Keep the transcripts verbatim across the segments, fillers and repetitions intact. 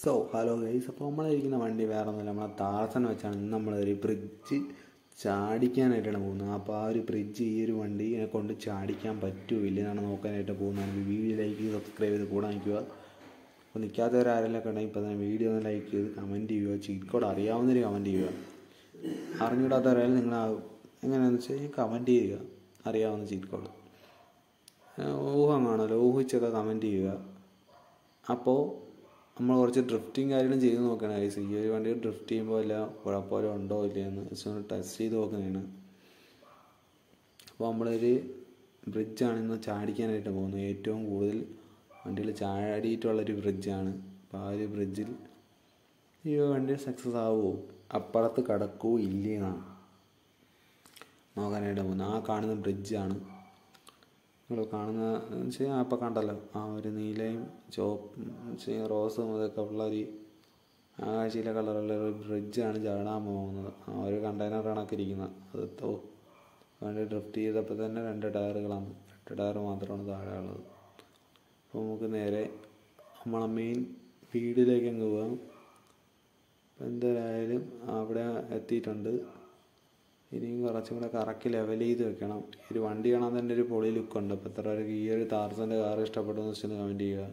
So hello guys, അപ്പോൾ നമ്മളിരിക്കുന്ന വണ്ടി വേറെ ഒന്നുമില്ല, നമ്മളെ താഴ്സൺ വെച്ചാണ് ഇന്ന് നമ്മളൊരു ബ്രിഡ്ജ് ചാടിക്കാനായിട്ടാണ് പോകുന്നത്. അപ്പോൾ ആ ഒരു ബ്രിഡ്ജ് ഈ ഒരു വണ്ടിയെ കൊണ്ട് ചാടിക്കാൻ പറ്റുമോ ഇല്ലെന്നാണ് നോക്കാനായിട്ട് പോകുന്നത്. വീഡിയോ ലൈക്ക് ചെയ്ത് സബ്സ്ക്രൈബ് ചെയ്ത് കൂടെ നിൽക്കുക. അപ്പോൾ നിൽക്കാത്തവരാരെല്ലാം ഉണ്ടെങ്കിൽ ഇപ്പോൾ തന്നെ വീഡിയോ ഒന്ന് ലൈക്ക് ചെയ്ത് കമൻറ്റ് ചെയ്യുക. ചീറ്റ് കോഡ് അറിയാവുന്നൊരു കമൻറ്റ് ചെയ്യുക. അറിഞ്ഞിടാത്തവരായാലും നിങ്ങൾ എങ്ങനെയാണെന്ന് വെച്ച് കഴിഞ്ഞാൽ കമൻറ്റ് ചെയ്യുക, അറിയാവുന്ന ചീറ്റ് കോഡ്. ഊഹം കാണുമല്ലോ, ഊഹിച്ചൊക്കെ കമൻറ്റ് ചെയ്യുക. അപ്പോൾ നമ്മൾ കുറച്ച് ഡ്രിഫ്റ്റിങ് കാര്യങ്ങളും ചെയ്ത് നോക്കുകയാണ് ഗൈസ്. ഈ ഒരു വണ്ടി ഡ്രിഫ്റ്റ് ചെയ്യുമ്പോൾ എല്ലാം കുഴപ്പമില്ല ഉണ്ടോ ഇല്ലയെന്ന് ജസ്റ്റ് ഒന്ന് ടെസ്റ്റ് ചെയ്ത് നോക്കുന്നതാണ്. അപ്പോൾ നമ്മളൊരു ബ്രിഡ്ജാണ് ഇന്ന് ചാടിക്കാനായിട്ട് പോകുന്നത്. ഏറ്റവും കൂടുതൽ വണ്ടികൾ ചാടിയിട്ടുള്ളൊരു ബ്രിഡ്ജാണ്. അപ്പോൾ ആ ഒരു ബ്രിഡ്ജിൽ ഈ വണ്ടി സക്സസ് ആവുമോ, അപ്പുറത്ത് കിടക്കുമോ ഇല്ലയെന്നാണ് നോക്കാനായിട്ട് പോകുന്നത്. ആ കാണുന്ന ബ്രിഡ്ജാണ് നിങ്ങൾ കാണുന്ന വെച്ചാൽ അപ്പോൾ കണ്ടല്ലോ, ആ ഒരു നീലയും ചുവപ്പ് റോസും അതൊക്കെ ഉള്ള ഒരു ആകാശയിലെ കളറുള്ള ഒരു ബ്രിഡ്ജാണ് ചാടാൻ പോകുന്നത്. ആ ഒരു കണ്ടെയ്നർ കണക്ക് ഇരിക്കുന്നത് അത് തോ വണ്ടി ഡ്രിഫ്റ്റ് ചെയ്തപ്പോൾ തന്നെ രണ്ട് ടയറുകളാണ്, രണ്ട് ടയർ മാത്രമാണ് താഴെ ഉള്ളത്. അപ്പോൾ നമുക്ക് നേരെ നമ്മളെ മെയിൻ വീടിലേക്ക് അങ്ങ് പോകാം. അപ്പോൾ എന്തായാലും അവിടെ എത്തിയിട്ടുണ്ട്. ഇനിയും കുറച്ചും കൂടെ കറക്റ്റ് ലെവൽ ചെയ്ത് വെക്കണം. ഒരു വണ്ടി കാണാൻ തന്നെ ഒരു പൊളി ലുക്കുണ്ട്. അപ്പോൾ എത്ര പേർക്ക് ഈ ഒരു താർസൻ്റെ കാർ ഇഷ്ടപ്പെട്ടെന്ന് വെച്ചൊന്ന് കമൻറ്റ് ചെയ്യുക.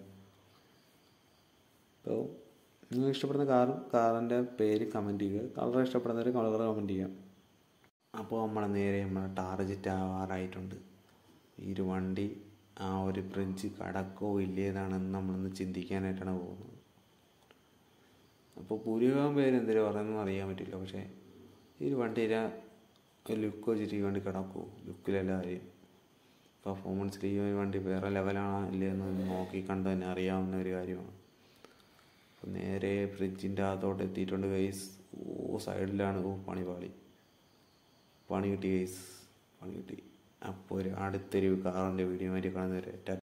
അപ്പോൾ നിങ്ങൾ ഇഷ്ടപ്പെടുന്ന കാറും കാറിൻ്റെ പേര് കമൻറ്റ് ചെയ്യുക. കളർ ഇഷ്ടപ്പെടുന്നവർ കളർ കമൻറ്റ് ചെയ്യുക. അപ്പോൾ നമ്മളെ നേരെ നമ്മളെ ടാർജറ്റ് ആവാറായിട്ടുണ്ട്. ഈ ഒരു വണ്ടി ആ ഒരു ബ്രിഡ്ജ് കടക്കോ ഇല്ലേന്നാണെന്ന് നമ്മളൊന്ന് ചിന്തിക്കാനായിട്ടാണ് പോകുന്നത്. അപ്പോൾ ഭൂരിഭാഗം പേര് എന്തെങ്കിലും പറയുന്നതെന്ന് അറിയാൻ പറ്റില്ല. പക്ഷേ ഈ ഒരു വണ്ടിയിലെ ലുക്ക് വെച്ചിട്ട് ഈ വണ്ടി കിടക്കുമോ, ലുക്കിലല്ല കാര്യം, പെർഫോമൻസിൽ ഈ ഒരു വണ്ടി വേറെ ലെവലാണോ ഇല്ലയെന്ന് നോക്കി കണ്ട് തന്നെ അറിയാവുന്ന ഒരു കാര്യമാണ്. അപ്പോൾ നേരെ ഫ്രിഡ്ജിൻ്റെ അകത്തോട്ട് എത്തിയിട്ടുണ്ട് ഗൈസ്. ഓ സൈഡിലാണ്, ഓ പണി പാളി പണി കിട്ടി ഗൈസ്, പണി കിട്ടി. അപ്പോൾ ഒരു അടുത്തൊരു കാറിൻ്റെ വീഡിയോ ആയിട്ട് കാണുന്നവരെ